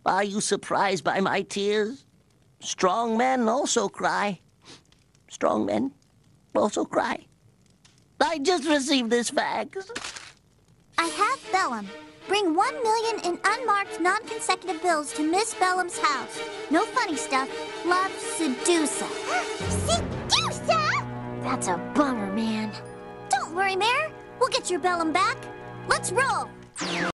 Are you surprised by my tears? Strong men also cry. Strong men also cry. I just received this fax. I have Bellum. Bring 1 million in unmarked, non-consecutive bills to Miss Bellum's house. No funny stuff. Love, 𝙎𝙩𝙧𝙤. 𝙎𝙩𝙧𝙤? That's a bummer, man. Don't worry, Mayor. We'll get your Bellum back. Let's roll.